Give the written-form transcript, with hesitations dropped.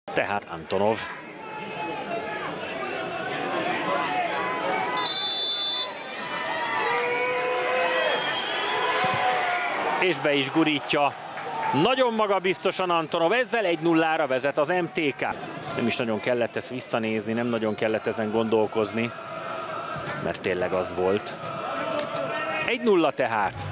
Tehát Antonov. És be is gurítja. Nagyon magabiztosan Antonov, ezzel 1-0-ra vezet az MTK. Nem is nagyon kellett ezt visszanézni, nem nagyon kellett ezen gondolkozni, mert tényleg az volt. 1-0 tehát.